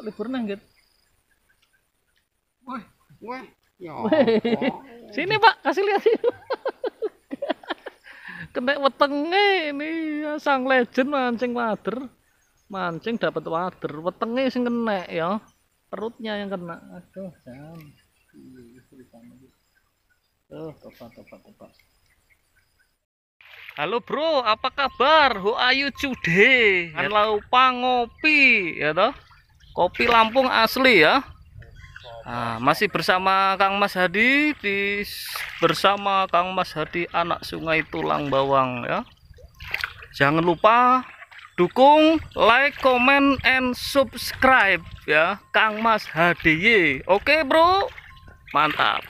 libur nang gitu. Wah, ya. Sini Pak, kasih lihat sini. Kena wetenge ini sang legend mancing wader. Mancing dapat wader, wetenge sing kena ya. Perutnya yang kena. Aduh, jangan. Tobat. Halo bro, apa kabar? How are you today? Kan lupa ngopi ya toh. Kopi Lampung asli ya. Nah, masih bersama Kang Mas Hadi bersama Kang Mas Hadi anak Sungai Tulang Bawang ya. Jangan lupa dukung, like, comment, and subscribe ya Kang Mas Hadi. Oke bro, mantap.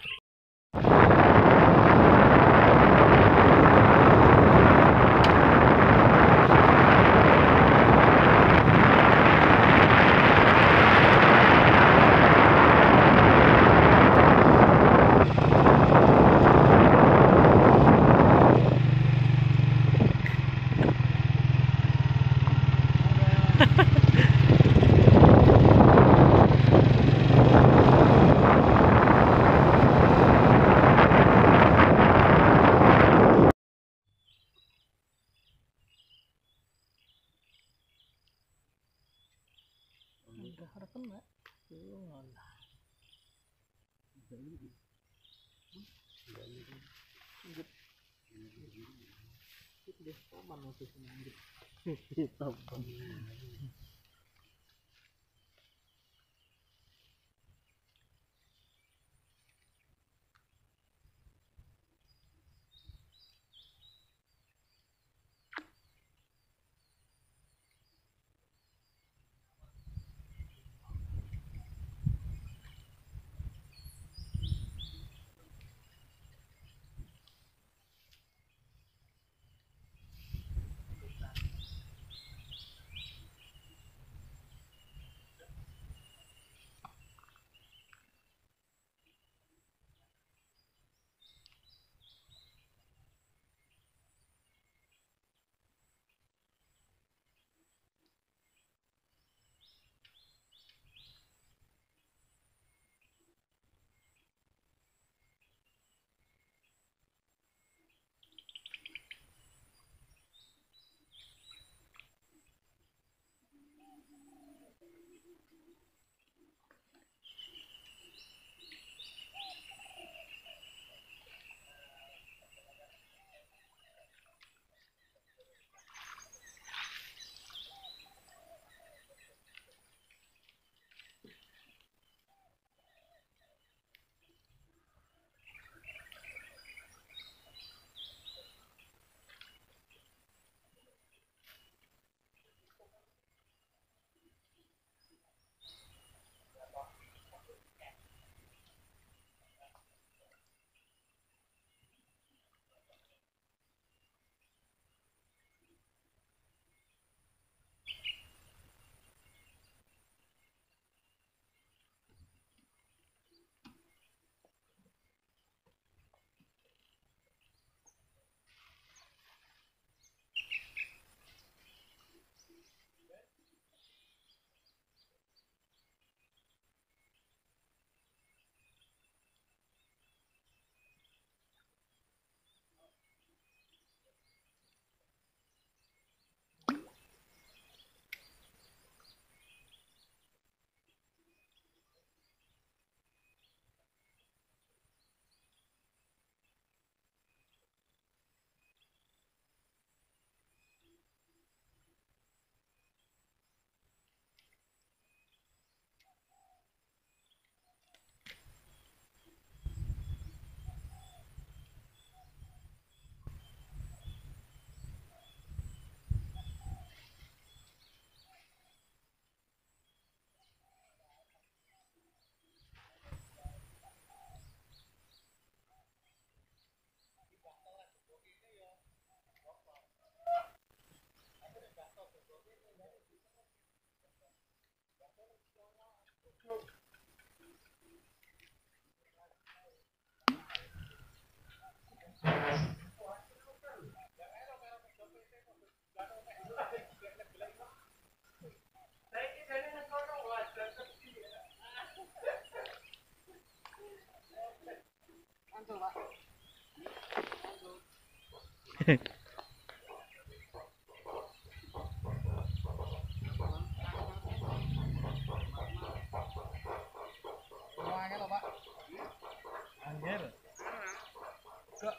Semuanya toh, Pak. Anjir. Kok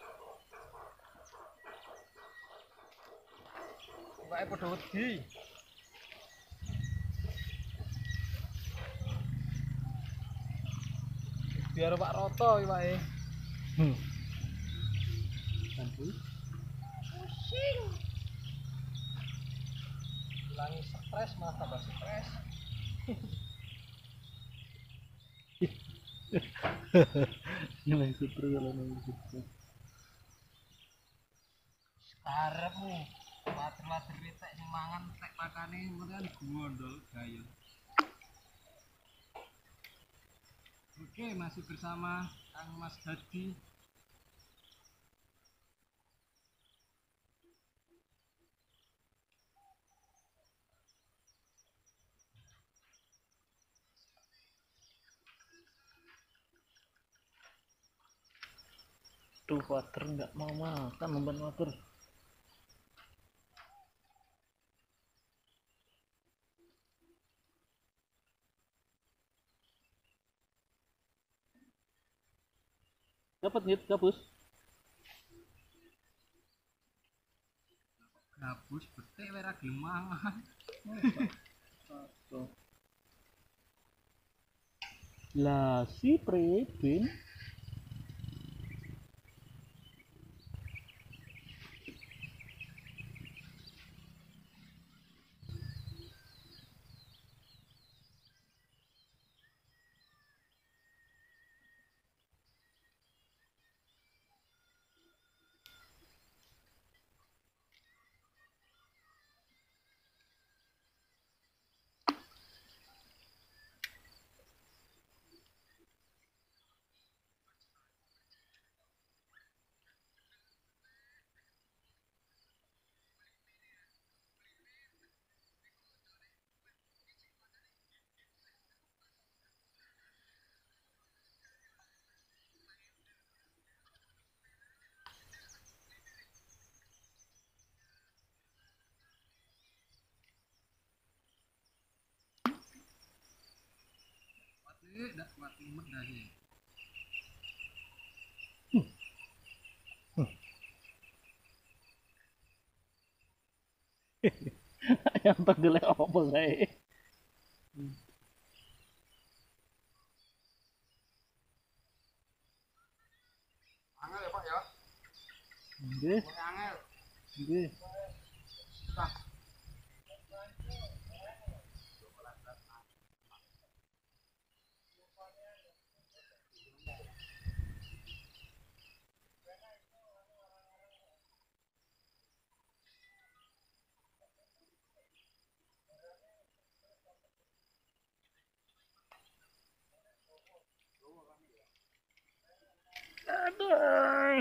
Pak padha wedi. Biar Pak Roto iki, Pak. Pusing. Hilangi stres malah tambah stres. Nilai sutru kalau nilai sutru. Karepmu. Mater-mater tek sing mangan tek pakane kan gondol gaya. Oke, masih bersama Kang Mas Hadi. Tuh water nggak mau makan umpan water. Dapat nih gabus. Gabus betik ora gelem mangan. Lah si Prebin Dak kuat mumet dah iki. yang tegele apa saya? Angel ya, Pak ya. Nggih, Angel. nggih. Aduh.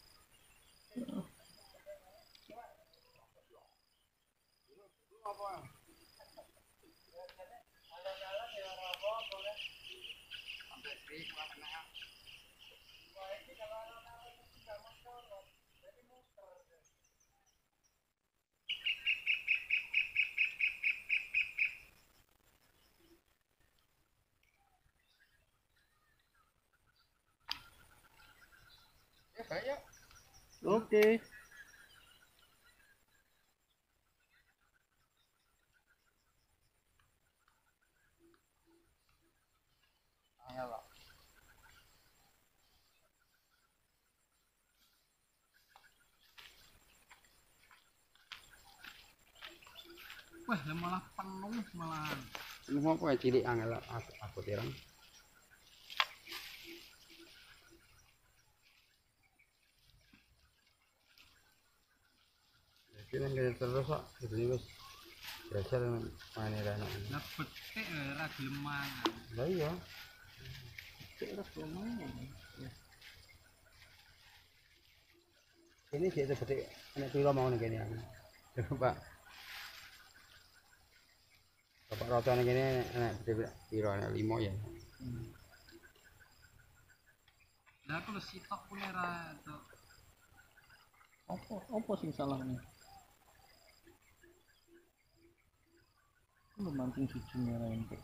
Ya, baik ya. Oke. Angel, Pak. Wah, lah malah penuh malahan. Ini mau apa cilik angel aku tirang. Jadi kan terus kok jadi wis dasar mane ra enak. Lah betik ora gelem mangan. Lah iya. Terus lumayan. Ini sih seperti anak piro mau ning kene. Pak. Bapak Roto ning kene anak piro anak 5 ya. Lah aku lu sitok pun ora itu. Apa sing salahnya? Lu mancing cucunya rempet.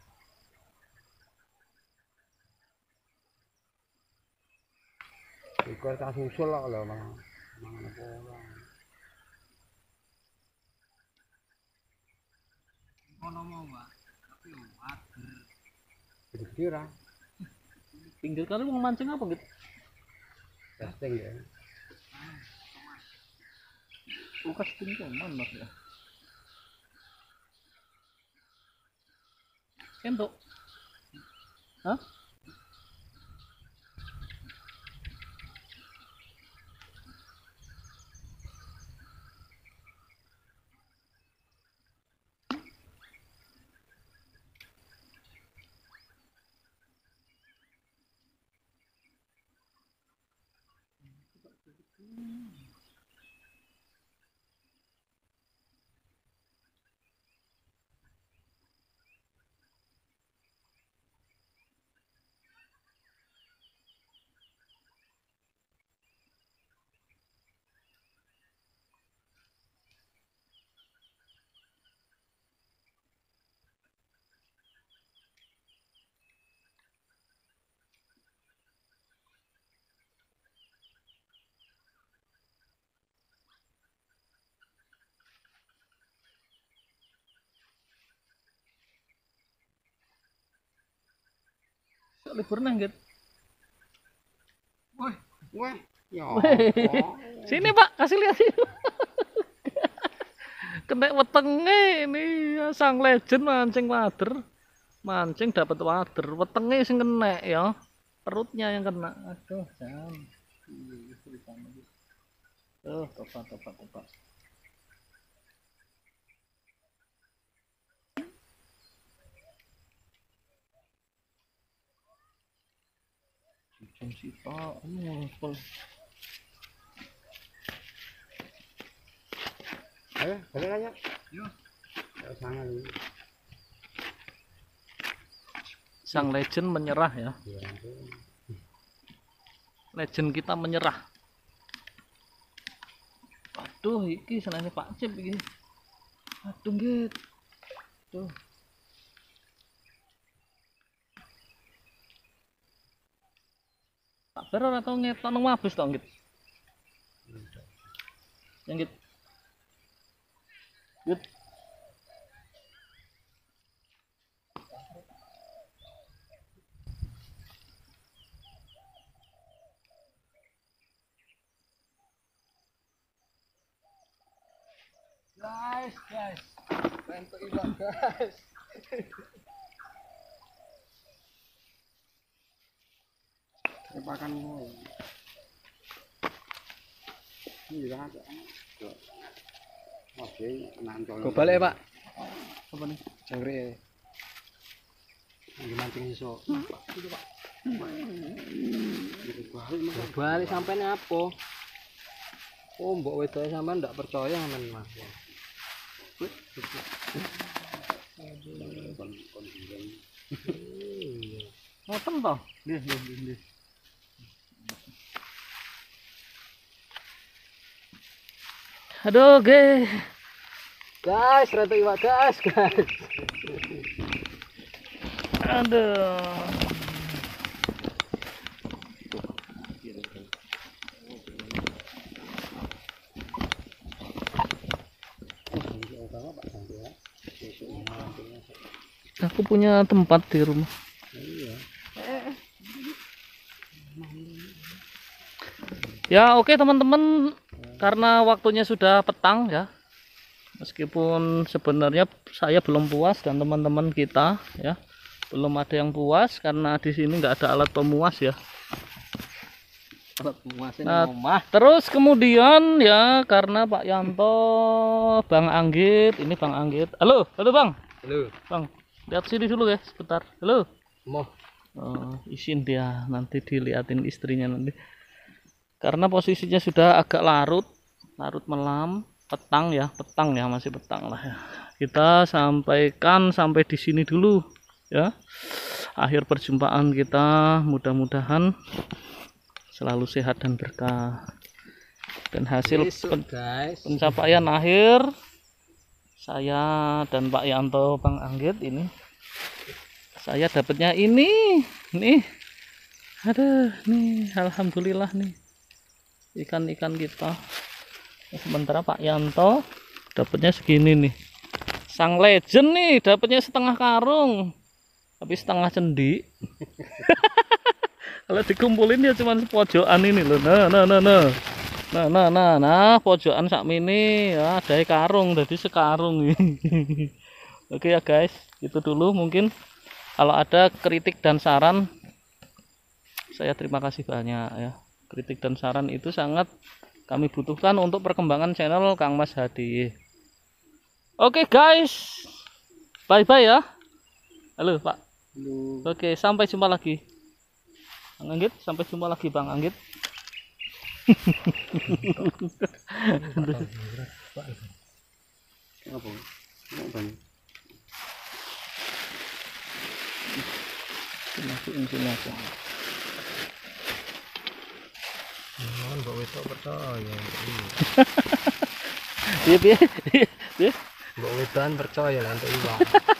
Ikut tak susul lah kalau mangan apa orang. Ono mau Pak. Tapi wader. Kira-kira Pinggir kali mau mancing apa gitu? testing ya. Lukas tingkoman mas ya. Entuk. Hah? Libur nang gitu. Wah, ya. Sini Pak, kasih lihat sini. Kena wetenge ini sang legend mancing wader. Mancing dapat wader, wetenge sing kena ya. Perutnya yang kena. Aduh, jangan. Topat. Jam sita, Ayo, balik aja. Yo. Sangat ini. sang legend menyerah ya. Ya, Legend kita menyerah. Aduh, iki senane Pak Cip iki. Aduh, Git. Tuh. Tak ber ora tau ngetok nang mabes to, Git. Yang Git. Git. Guys. Rempet iwak, guys. Tepakan mau. Iya kan. Oke, nantol. Go balik, Pak. Apa nih? Jangkrik. Lagi mancing iso. Balik sampean apa? Oh, mbok wedoke sampean ndak percaya men, Mas. Ngoten to? Nggih. Aduh, ge. Guys, rada iwak, guys. Aduh. Aku punya tempat di rumah. Ya, oke teman-teman, karena waktunya sudah petang ya. Meskipun sebenarnya saya belum puas dan teman-teman kita ya belum ada yang puas karena di sini nggak ada alat pemuas ya. Nah, terus kemudian ya karena Pak Yanto, Bang Anggit, ini Bang Anggit. Halo Bang. Halo. Bang, lihat sini dulu ya sebentar. Halo. Mau. Izin dia nanti diliatin istrinya nanti. Karena posisinya sudah agak larut malam, petang ya masih petang lah ya. Kita sampaikan sampai di sini dulu ya. Akhir perjumpaan kita mudah-mudahan selalu sehat dan berkah. Dan hasil Besok, guys. pencapaian akhir saya dan Pak Yanto, Bang Anggit ini, saya dapatnya ini nih, aduh nih, alhamdulillah nih ikan-ikan kita. Sementara Pak Yanto dapatnya segini nih, sang legend nih dapatnya setengah karung tapi setengah cendi. Kalau dikumpulin ya cuman pojokan ini loh. Nah, pojokan sak mini ya, ada karung, jadi sekarung. Oke ya guys, itu dulu mungkin. Kalau ada kritik dan saran, saya terima kasih banyak ya. Kritik dan saran itu sangat kami butuhkan untuk perkembangan channel Kang Mas Hadi. Oke guys, bye bye ya. Halo Pak. Halo. Oke, sampai jumpa lagi. Bang Anggit, sampai jumpa lagi Bang Anggit. Apa? Apa? Masukin sini aja. Jangan mbok wedok percaya. Piye. Mbok wedokan percaya lah untuk iwak.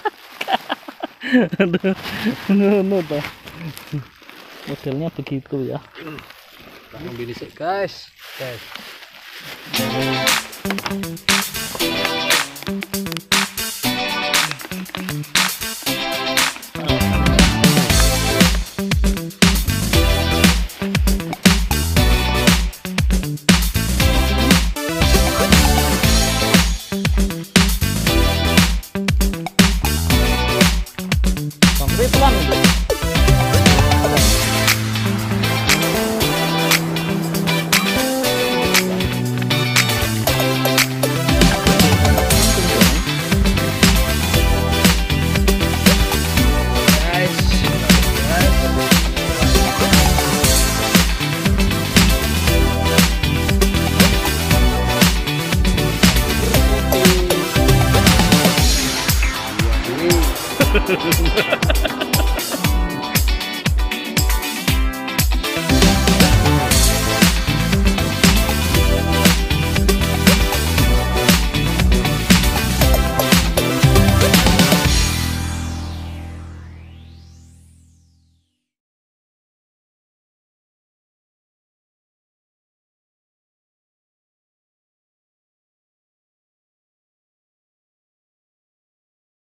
Ngono toh. Modelnya begitu ya. Langsung binisik, guys. Guys. Sampai pelan itu. Ini